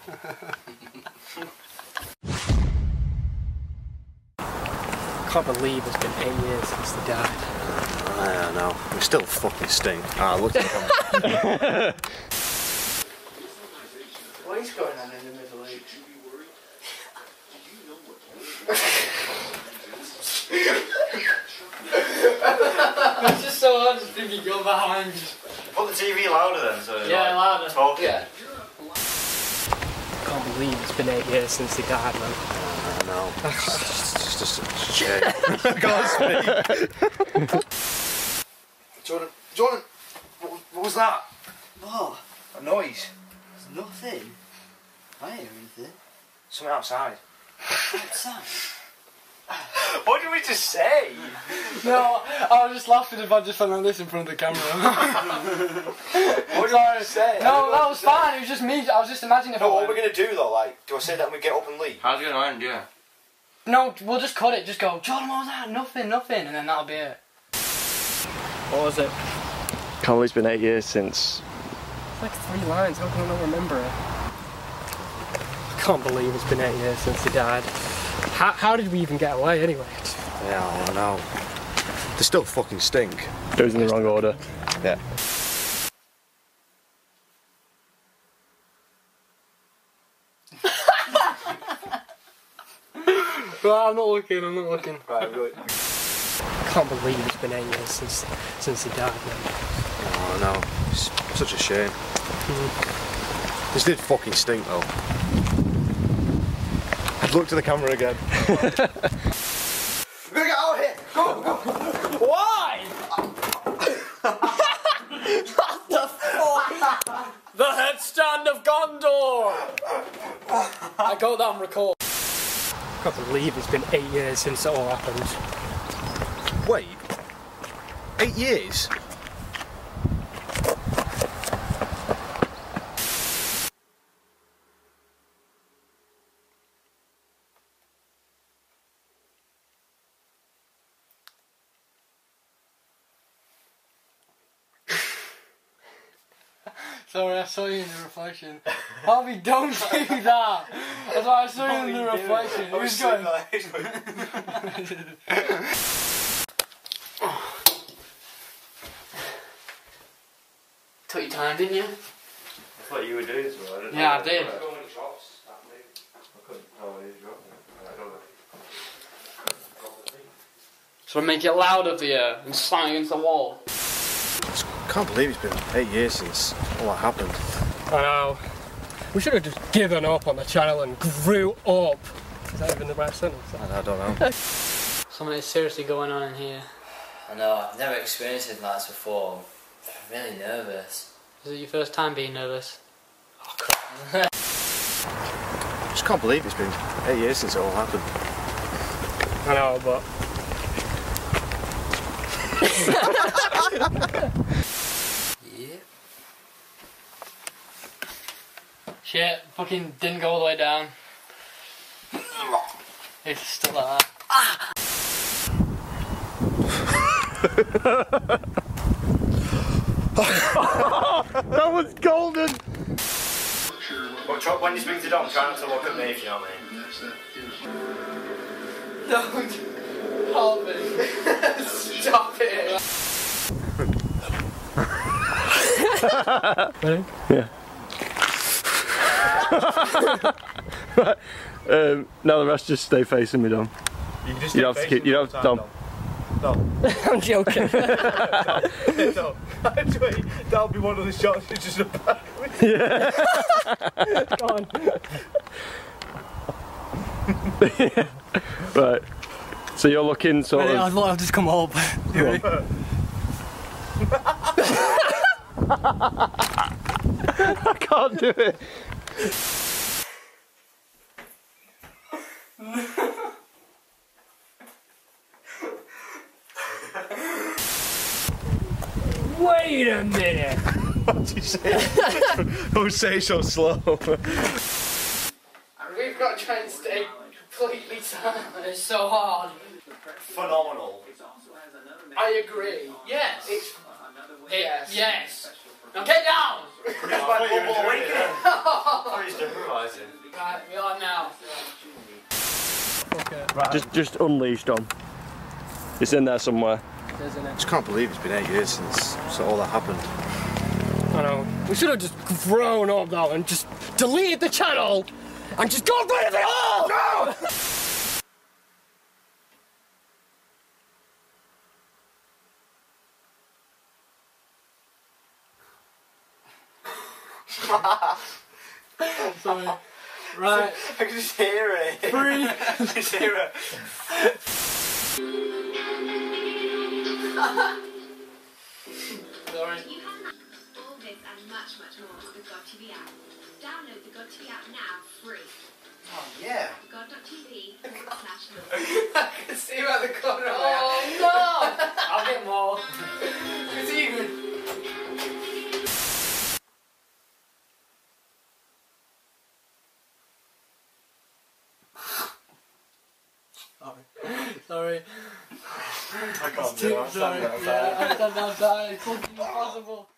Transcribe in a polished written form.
I can't believe it's been 8 years since they died. I don't know. We still fucking stink. Ah, look at the camera. What is going on in the Middle East? It's just so hard to think you go behind. Put the TV louder then, so Yeah, louder. talk. Yeah. I can't believe it's been 8 years since he died, man. I know. It's just a shame. I can't speak. Jordan, what was that? What? A noise. There's nothing. I ain't hear anything. Something outside. Outside? What did we just say? No, I was just laughing if I just went like this in front of the camera. What did I say? No, that was fine. It was just me. I was just imagining if No, I what went. are we going to do though? Like, do I say that and we get up and leave? How's it going to end, yeah? No, we'll just cut it. Just go, Jordan, what was that? Nothing, nothing. And then that'll be it. What was it? Can't believe it's been 8 years since. It's like 3 lines. How can I not remember it? I can't believe it's been 8 years since he died. How did we even get away anyway? Yeah, I know. They still fucking stink. Goes in the wrong order. Yeah. Well, I'm not looking. Right, good. I can't believe it's been 8 years since he died, man. Oh, I know. It's such a shame. This did fucking stink though. I'd look to the camera again. We're gonna get out of here! Go! Why? What the fuck? The headstand of Gondor! I got that on record. I can't believe it's been 8 years since it all happened. Wait. 8 years? Sorry, I saw you in the reflection. Harvey, don't do that! That's why I saw you in the reflection. It was going. Took your time, didn't you? I thought you would do this, but I didn't know. Yeah, I did. So I make it louder for you and slam against the wall. I can't believe it's been 8 years since all that happened. I know. We should have just given up on the channel and grew up. Is that even the right sentence? I don't know. Something is seriously going on in here. I know, I've never experienced anything like this before. I'm really nervous. Is it your first time being nervous? Oh crap. I just can't believe it's been 8 years since it all happened. I know, but... Yeah. Shit, fucking didn't go all the way down. It's still like that. That was golden! But when you speak to Dom, try not to look at me if you know what I mean. Don't help me. Stop it. Ready? Yeah. Right. Now the rest just stay facing me, Dom. You can just You have to keep. You have Dom. I'm joking. No. Actually, that'll be one of the shots. It's just a back. Yeah. Go on. Right. So you're looking sort Ready? of. I thought I'd just come up. Go on. I can't do it. Wait a minute. What did you say? Don't say so slow. We've got to try and stay completely silent. It's so hard. Phenomenal. I agree. Yes. Yes. Now get down. It's my bubble awakening. I used to memorize it. Just unleashed on. It's in there somewhere. Isn't I it? just can't believe it's been 8 years since all that happened. I know. We should have just grown up though and just deleted the channel and just got rid of it all! No! Sorry. Right. I can just hear it. Three. I can just hear it. Sorry. You have all this and much, much more with the God TV app. Download the God TV app now, free. Oh, yeah. God.tv/law. I can see him at the corner. Oh no! I'll get more. It's even. Sorry. I can't do it. Sorry. Yeah, I stand outside. It's fucking impossible.